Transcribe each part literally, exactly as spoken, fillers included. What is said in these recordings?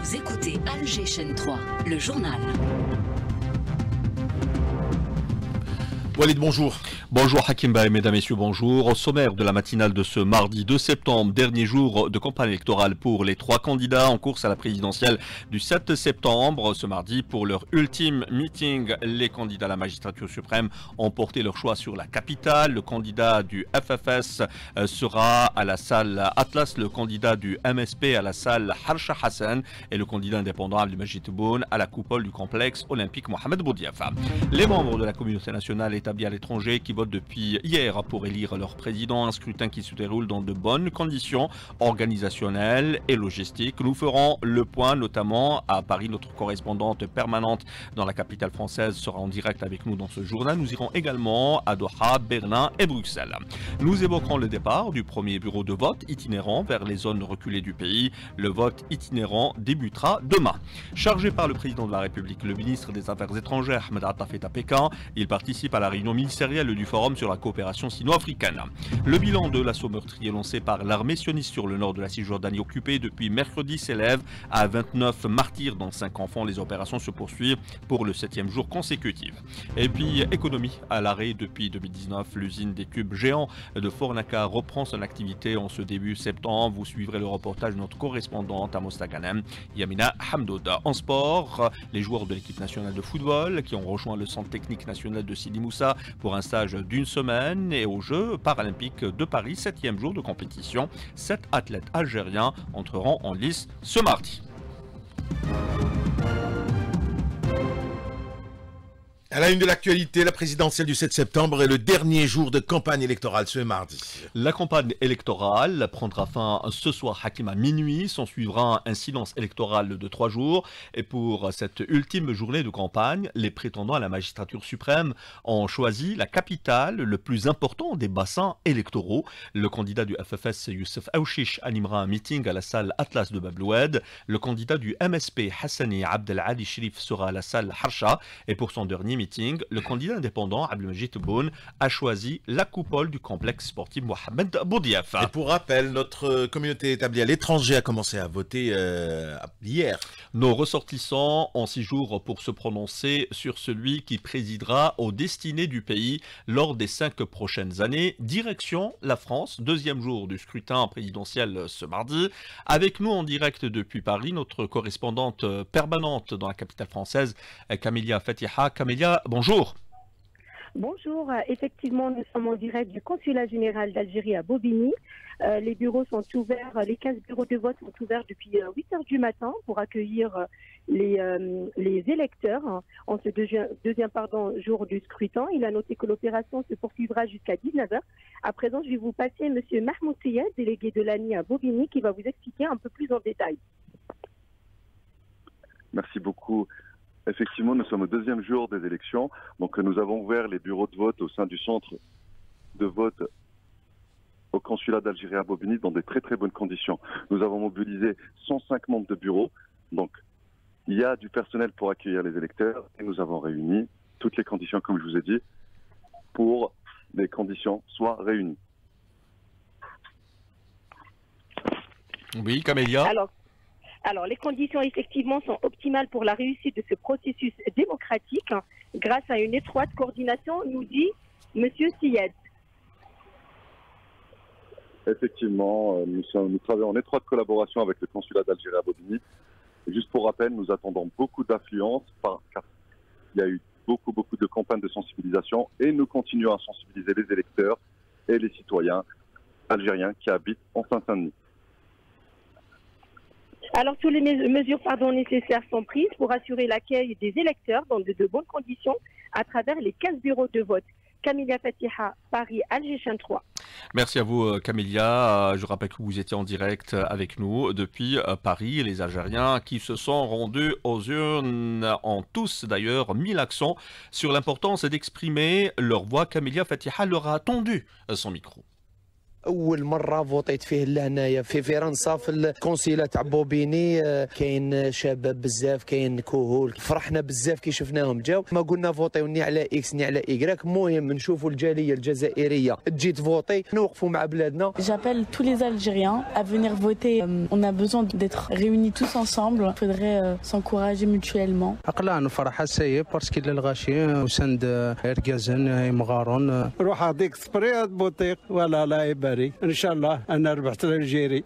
Vous écoutez Alger Chaîne trois, le journal. Walid, bonjour. Bonjour Hakim Baye, mesdames, messieurs, bonjour. Au sommaire de la matinale de ce mardi deux septembre, dernier jour de campagne électorale pour les trois candidats en course à la présidentielle du sept septembre. Ce mardi, pour leur ultime meeting, les candidats à la magistrature suprême ont porté leur choix sur la capitale. Le candidat du F F S sera à la salle Atlas, le candidat du M S P à la salle Harsha Hassan et le candidat indépendant Abdelmajid Tebboune à la coupole du complexe olympique Mohamed Boudiafa. Les membres de la communauté nationale établis à l'étranger qui votent depuis hier pour élire leur président, un scrutin qui se déroule dans de bonnes conditions organisationnelles et logistiques. Nous ferons le point notamment à Paris. Notre correspondante permanente dans la capitale française sera en direct avec nous dans ce journal. Nous irons également à Doha, Berlin et Bruxelles. Nous évoquerons le départ du premier bureau de vote itinérant vers les zones reculées du pays. Le vote itinérant débutera demain. Chargé par le président de la République, le ministre des Affaires étrangères, Ahmed Attaf, est à Pékin. Il participe à la réunion ministérielle du Forum sur la coopération sino-africaine. Le bilan de l'assaut meurtrier lancé par l'armée sioniste sur le nord de la Cisjordanie occupée depuis mercredi s'élève à vingt-neuf martyrs dont cinq enfants. Les opérations se poursuivent pour le septième jour consécutif. Et puis économie à l'arrêt depuis deux mille dix-neuf. L'usine des tubes géants de Fornaca reprend son activité en ce début septembre. Vous suivrez le reportage de notre correspondante à Mostaganem, Yamina Hamdouda. En sport, les joueurs de l'équipe nationale de football qui ont rejoint le centre technique national de Sidi Moussa pour un stage d'une semaine et aux Jeux paralympiques de Paris, septième jour de compétition. Sept athlètes algériens entreront en lice ce mardi. À la une de l'actualité, la présidentielle du sept septembre est le dernier jour de campagne électorale ce mardi. La campagne électorale prendra fin ce soir, Hakim, à minuit. S'en suivra un silence électoral de trois jours. Et pour cette ultime journée de campagne, les prétendants à la magistrature suprême ont choisi la capitale, le plus important des bassins électoraux. Le candidat du F F S, Youssef Aouchiche, animera un meeting à la salle Atlas de Babloued. Le candidat du M S P, Hassani Abdelali Shrif, sera à la salle Harsha. Et pour son dernier meeting, le candidat indépendant Abdelmajid Tebboune a choisi la coupole du complexe sportif Mohamed Boudiafa. Et pour rappel, notre communauté établie à l'étranger a commencé à voter euh, hier. Nos ressortissants ont six jours pour se prononcer sur celui qui présidera aux destinées du pays lors des cinq prochaines années. Direction la France, deuxième jour du scrutin présidentiel ce mardi. Avec nous en direct depuis Paris, notre correspondante permanente dans la capitale française, Camélia Fatiha. Camélia, bonjour. Bonjour, effectivement nous sommes en direct du consulat général d'Algérie à Bobigny. Euh, les bureaux sont ouverts, les quinze bureaux de vote sont ouverts depuis euh, huit heures du matin pour accueillir euh, les, euh, les électeurs hein, en ce deuxième, deuxième pardon, jour du scrutin. Il a noté que l'opération se poursuivra jusqu'à dix-neuf heures. À présent, je vais vous passer M. Mahmoud Seyed, délégué de l'A N I à Bobigny, qui va vous expliquer un peu plus en détail. Merci beaucoup. Effectivement, nous sommes au deuxième jour des élections. Donc, nous avons ouvert les bureaux de vote au sein du centre de vote au consulat d'Algérie à Bobigny dans des très très bonnes conditions. Nous avons mobilisé cent cinq membres de bureau. Donc, il y a du personnel pour accueillir les électeurs et nous avons réuni toutes les conditions, comme je vous ai dit, pour que les conditions soient réunies. Oui, Camélia. Alors, Alors, les conditions, effectivement, sont optimales pour la réussite de ce processus démocratique hein, grâce à une étroite coordination, nous dit M. Siyed. Effectivement, nous, sommes, nous travaillons en étroite collaboration avec le consulat d'Algérie à Bobigny. Et juste pour rappel, nous attendons beaucoup d'affluence car il y a eu beaucoup, beaucoup de campagnes de sensibilisation et nous continuons à sensibiliser les électeurs et les citoyens algériens qui habitent en Seine-Saint-Denis. Alors, toutes les mesures pardon, nécessaires sont prises pour assurer l'accueil des électeurs dans de, de bonnes conditions à travers les quinze bureaux de vote. Camélia Fatiha, Paris, Alger Chaîne trois. Merci à vous, Camélia. Je rappelle que vous étiez en direct avec nous depuis Paris. Les Algériens qui se sont rendus aux urnes ont tous d'ailleurs mis l'accent sur l'importance d'exprimer leur voix. Camélia Fatiha leur a tendu son micro. اول مره فوطيت فيه لهنايا في فرنسا في الكونسيلا تاع بوبيني. كاين شباب بزاف كاين كهول فرحنا بزاف كي شفناهم جاو ما قلنا فوطيو ني على اكس ني على ايكراك. المهم نشوفوا الجاليه الجزائريه تجي تفوطي نوقفوا مع بلادنا. J'appelle tous les Algériens à venir voter. On a besoin d'être réunis tous ensemble. Il faudrait s'encourager mutuellement. أقلع نفرح السيب باسكو الغاشي وسند إرجازن مغارون. روح هذيك سبريات بوطيق ولا لا يباري إن شاء الله أنا ربحت الجيري.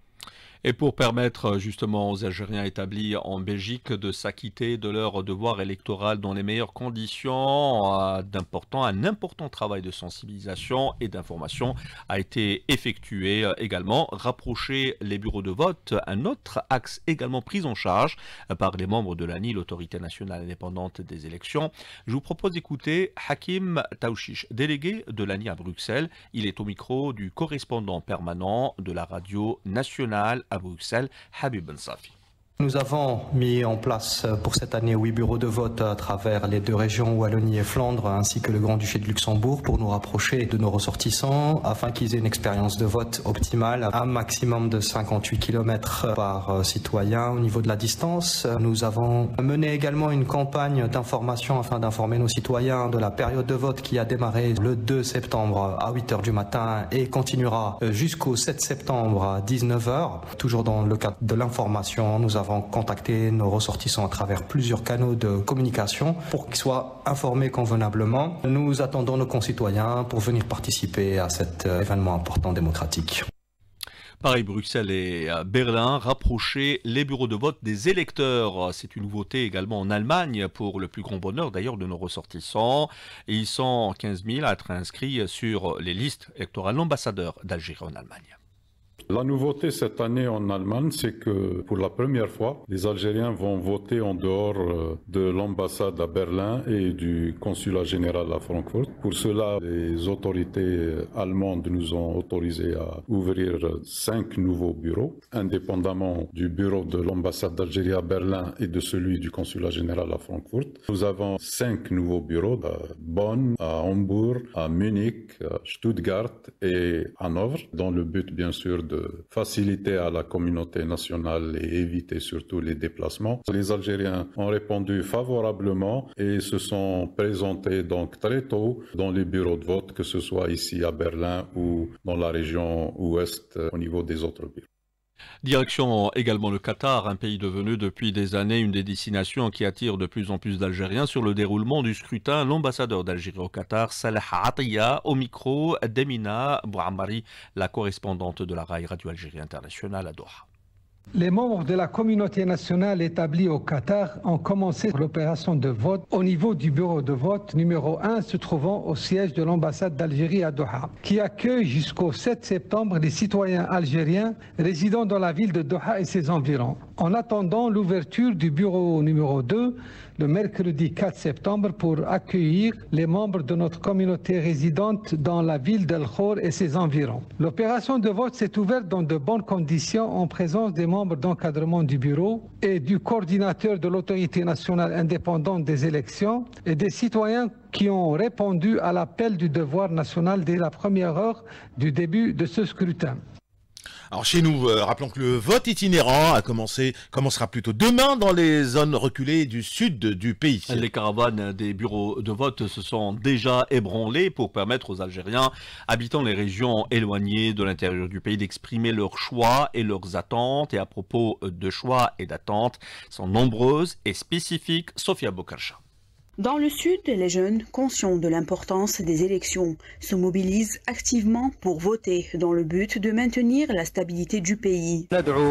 Et pour permettre justement aux Algériens établis en Belgique de s'acquitter de leur devoir électoral dans les meilleures conditions, d'important, un important travail de sensibilisation et d'information a été effectué également. Rapprocher les bureaux de vote, un autre axe également pris en charge par les membres de l'A N I, l'autorité nationale indépendante des élections. Je vous propose d'écouter Hakim Taouchiche, délégué de l'A N I à Bruxelles. Il est au micro du correspondant permanent de la radio nationale à Bruxelles, Habib Ben Safi. Nous avons mis en place pour cette année huit bureaux de vote à travers les deux régions Wallonie et Flandre ainsi que le Grand-Duché de Luxembourg pour nous rapprocher de nos ressortissants afin qu'ils aient une expérience de vote optimale, un maximum de cinquante-huit kilomètres par citoyen au niveau de la distance. Nous avons mené également une campagne d'information afin d'informer nos citoyens de la période de vote qui a démarré le deux septembre à huit heures du matin et continuera jusqu'au sept septembre à dix-neuf heures. Toujours dans le cadre de l'information, nous avons contacter nos ressortissants à travers plusieurs canaux de communication pour qu'ils soient informés convenablement. Nous attendons nos concitoyens pour venir participer à cet événement important démocratique. Paris, Bruxelles et Berlin, rapprocher les bureaux de vote des électeurs. C'est une nouveauté également en Allemagne pour le plus grand bonheur d'ailleurs de nos ressortissants. Et ils sont quinze mille à être inscrits sur les listes électorales d'ambassadeurs d'Algérie en Allemagne. La nouveauté cette année en Allemagne, c'est que pour la première fois, les Algériens vont voter en dehors de l'ambassade à Berlin et du consulat général à Francfort. Pour cela, les autorités allemandes nous ont autorisé à ouvrir cinq nouveaux bureaux, indépendamment du bureau de l'ambassade d'Algérie à Berlin et de celui du consulat général à Francfort. Nous avons cinq nouveaux bureaux à Bonn, à Hambourg, à Munich, à Stuttgart et Hanovre, dans le but bien sûr de faciliter à la communauté nationale et éviter surtout les déplacements. Les Algériens ont répondu favorablement et se sont présentés donc très tôt dans les bureaux de vote, que ce soit ici à Berlin ou dans la région ouest au niveau des autres bureaux. Direction également le Qatar, un pays devenu depuis des années une des destinations qui attire de plus en plus d'Algériens sur le déroulement du scrutin. L'ambassadeur d'Algérie au Qatar, Salah Atiya, au micro d'Emina Bouammari, la correspondante de la R A I Radio Algérie Internationale à Doha. Les membres de la communauté nationale établie au Qatar ont commencé l'opération de vote au niveau du bureau de vote numéro un se trouvant au siège de l'ambassade d'Algérie à Doha, qui accueille jusqu'au sept septembre les citoyens algériens résidant dans la ville de Doha et ses environs. En attendant l'ouverture du bureau numéro deux, le mercredi quatre septembre, pour accueillir les membres de notre communauté résidente dans la ville d'El Khor et ses environs. L'opération de vote s'est ouverte dans de bonnes conditions en présence des membres d'encadrement du bureau et du coordinateur de l'autorité nationale indépendante des élections et des citoyens qui ont répondu à l'appel du devoir national dès la première heure du début de ce scrutin. Alors chez nous, euh, rappelons que le vote itinérant a commencé, commencera plutôt demain dans les zones reculées du sud du pays. Les caravanes des bureaux de vote se sont déjà ébranlées pour permettre aux Algériens habitant les régions éloignées de l'intérieur du pays d'exprimer leurs choix et leurs attentes. Et à propos de choix et d'attentes, sont nombreuses et spécifiques. Sofia Bokarcha. Dans le sud, les jeunes, conscients de l'importance des élections, se mobilisent activement pour voter dans le but de maintenir la stabilité du pays.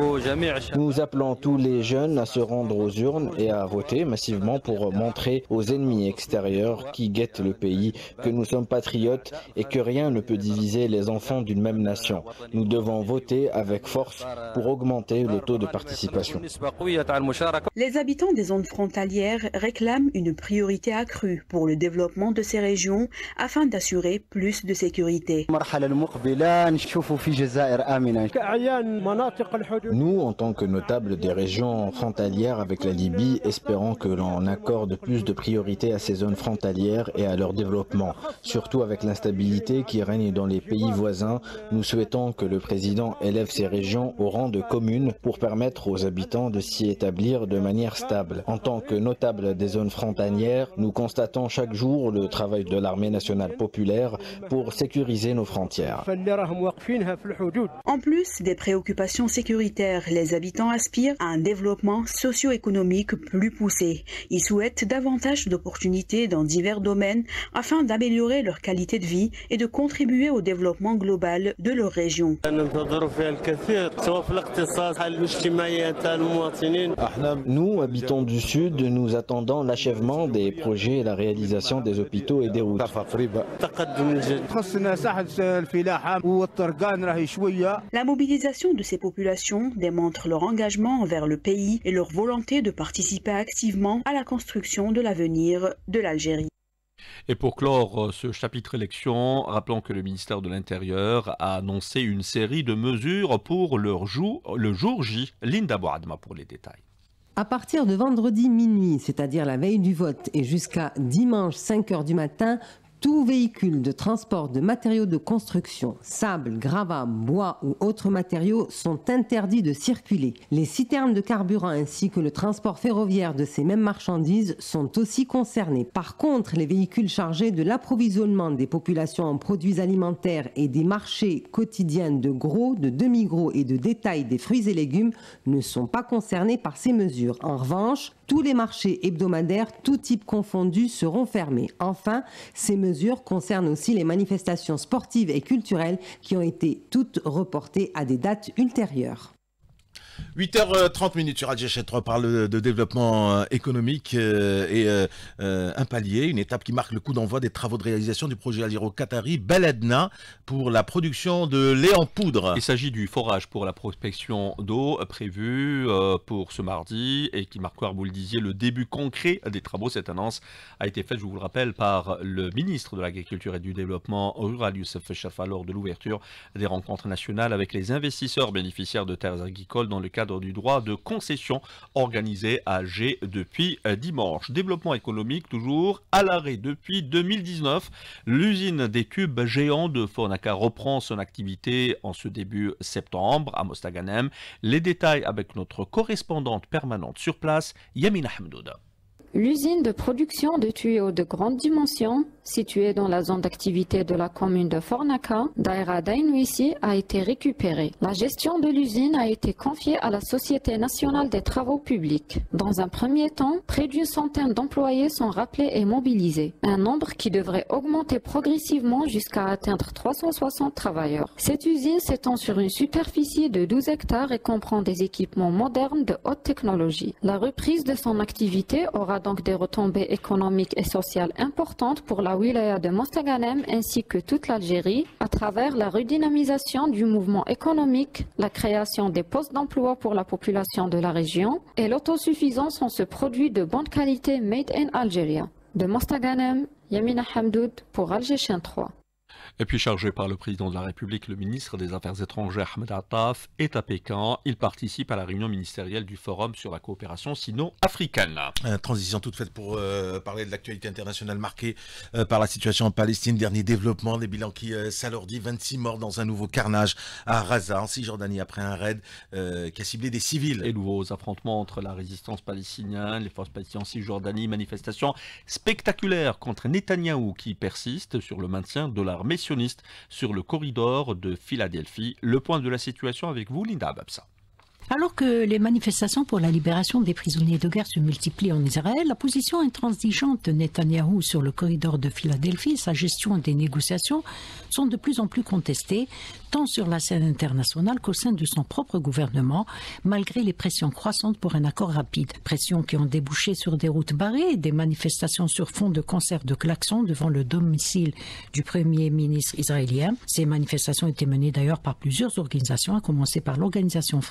Nous appelons tous les jeunes à se rendre aux urnes et à voter massivement pour montrer aux ennemis extérieurs qui guettent le pays que nous sommes patriotes et que rien ne peut diviser les enfants d'une même nation. Nous devons voter avec force pour augmenter le taux de participation. Les habitants des zones frontalières réclament une priorité priorité accrue pour le développement de ces régions afin d'assurer plus de sécurité. Nous, en tant que notables des régions frontalières avec la Libye, espérons que l'on accorde plus de priorité à ces zones frontalières et à leur développement. Surtout avec l'instabilité qui règne dans les pays voisins, nous souhaitons que le président élève ces régions au rang de communes pour permettre aux habitants de s'y établir de manière stable. En tant que notables des zones frontalières, nous constatons chaque jour le travail de l'armée nationale populaire pour sécuriser nos frontières. En plus des préoccupations sécuritaires, les habitants aspirent à un développement socio-économique plus poussé. Ils souhaitent davantage d'opportunités dans divers domaines afin d'améliorer leur qualité de vie et de contribuer au développement global de leur région. Nous, habitants du Sud, nous attendons l'achèvement des projets et la réalisation des hôpitaux et des routes. La mobilisation de ces populations démontre leur engagement envers le pays et leur volonté de participer activement à la construction de l'avenir de l'Algérie. Et pour clore ce chapitre élection, rappelons que le ministère de l'Intérieur a annoncé une série de mesures pour le jour, le jour J. Linda Bouadma pour les détails. À partir de vendredi minuit, c'est-à-dire la veille du vote, et jusqu'à dimanche cinq heures du matin, tout véhicule de transport de matériaux de construction, sable, gravat, bois ou autres matériaux sont interdits de circuler. Les citernes de carburant ainsi que le transport ferroviaire de ces mêmes marchandises sont aussi concernés. Par contre, les véhicules chargés de l'approvisionnement des populations en produits alimentaires et des marchés quotidiens de gros, de demi-gros et de détail des fruits et légumes ne sont pas concernés par ces mesures. En revanche, tous les marchés hebdomadaires, tous types confondus, seront fermés. Enfin, ces mesures concernent aussi les manifestations sportives et culturelles qui ont été toutes reportées à des dates ultérieures. huit heures trente sur Alger trois parle de développement économique et un palier, une étape qui marque le coup d'envoi des travaux de réalisation du projet algéro-qatari Beledna pour la production de lait en poudre. Il s'agit du forage pour la prospection d'eau prévu pour ce mardi et qui marquera, vous le disiez, le début concret des travaux. Cette annonce a été faite, je vous le rappelle, par le ministre de l'Agriculture et du Développement rural, Youssef Cherfa, lors de l'ouverture des rencontres nationales avec les investisseurs bénéficiaires de terres agricoles dans le cadre du droit de concession organisé à Alger depuis dimanche. Développement économique toujours à l'arrêt depuis deux mille dix-neuf. L'usine des tubes géants de Fornaca reprend son activité en ce début septembre à Mostaganem. Les détails avec notre correspondante permanente sur place, Yamina Hamdouda. L'usine de production de tuyaux de grande dimension, située dans la zone d'activité de la commune de Fornaca, Daïra Dainouissi, a été récupérée. La gestion de l'usine a été confiée à la Société nationale des travaux publics. Dans un premier temps, près d'une centaine d'employés sont rappelés et mobilisés, un nombre qui devrait augmenter progressivement jusqu'à atteindre trois cent soixante travailleurs. Cette usine s'étend sur une superficie de douze hectares et comprend des équipements modernes de haute technologie. La reprise de son activité aura donc des retombées économiques et sociales importantes pour la wilaya de Mostaganem ainsi que toute l'Algérie à travers la redynamisation du mouvement économique, la création des postes d'emploi pour la population de la région et l'autosuffisance en ce produit de bonne qualité made in Algeria. De Mostaganem, Yamina Hamdoud pour Alger Chaîne trois. Et puis chargé par le président de la République, le ministre des Affaires étrangères Ahmed Attaf est à Pékin. Il participe à la réunion ministérielle du Forum sur la coopération sino-africaine. Euh, transition toute faite pour euh, parler de l'actualité internationale marquée euh, par la situation en Palestine. Dernier développement, des bilans qui euh, s'alourdissent. vingt-six morts dans un nouveau carnage à Raza, en Cisjordanie, après un raid euh, qui a ciblé des civils. Et nouveaux affrontements entre la résistance palestinienne, les forces palestiniennes en Cisjordanie, manifestations spectaculaires contre Netanyahou qui persiste sur le maintien de l'armée sioniste sur le corridor de Philadelphie. Le point de la situation avec vous, Linda Babsa. Alors que les manifestations pour la libération des prisonniers de guerre se multiplient en Israël, la position intransigeante de Netanyahou sur le corridor de Philadelphie et sa gestion des négociations sont de plus en plus contestées, tant sur la scène internationale qu'au sein de son propre gouvernement, malgré les pressions croissantes pour un accord rapide. Pressions qui ont débouché sur des routes barrées et des manifestations sur fond de concerts de klaxons devant le domicile du Premier ministre israélien. Ces manifestations étaient menées d'ailleurs par plusieurs organisations, à commencer par l'organisation Frères d'Armes,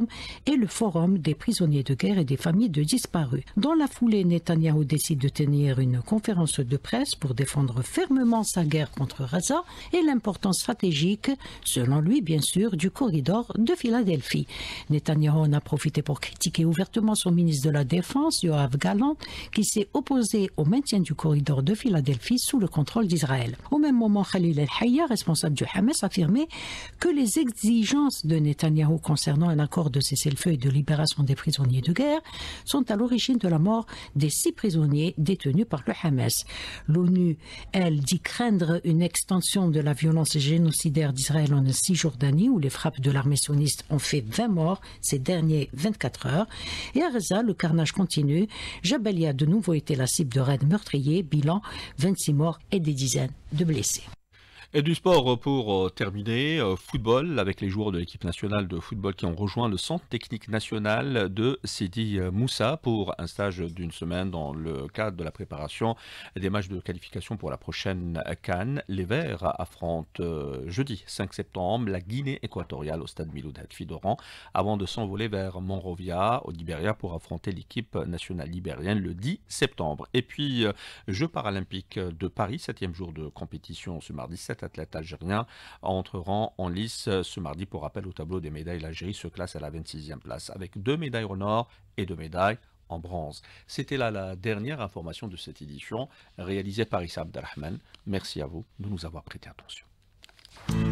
ferme et le forum des prisonniers de guerre et des familles de disparus. Dans la foulée, Netanyahou décide de tenir une conférence de presse pour défendre fermement sa guerre contre Gaza et l'importance stratégique, selon lui bien sûr, du corridor de Philadelphie. Netanyahou en a profité pour critiquer ouvertement son ministre de la Défense, Yoav Gallant, qui s'est opposé au maintien du corridor de Philadelphie sous le contrôle d'Israël. Au même moment, Khalil El-Hayya, responsable du Hamas, affirmait que les exigences de Netanyahou concernant un accord de cessez-le-feu et de libération des prisonniers de guerre sont à l'origine de la mort des six prisonniers détenus par le Hamas. L'ONU, elle, dit craindre une extension de la violence génocidaire d'Israël en Cisjordanie, où les frappes de l'armée sioniste ont fait vingt morts ces dernières vingt-quatre heures. Et à Gaza, le carnage continue. Jabalia a de nouveau été la cible de raids meurtriers, bilan vingt-six morts et des dizaines de blessés. Et du sport pour terminer, football avec les joueurs de l'équipe nationale de football qui ont rejoint le centre technique national de Sidi Moussa pour un stage d'une semaine dans le cadre de la préparation des matchs de qualification pour la prochaine CAN. Les Verts affrontent jeudi cinq septembre la Guinée équatoriale au stade Miloud Hadfi d'Oran avant de s'envoler vers Monrovia au Libéria pour affronter l'équipe nationale libérienne le dix septembre. Et puis, Jeux paralympiques de Paris, septième jour de compétition ce mardi sept athlètes algériens entreront en lice ce mardi. Pour rappel, au tableau des médailles, l'Algérie se classe à la vingt-sixième place avec deux médailles en or et deux médailles en bronze. C'était là la dernière information de cette édition réalisée par Issa Abdelrahman. Merci à vous de nous avoir prêté attention.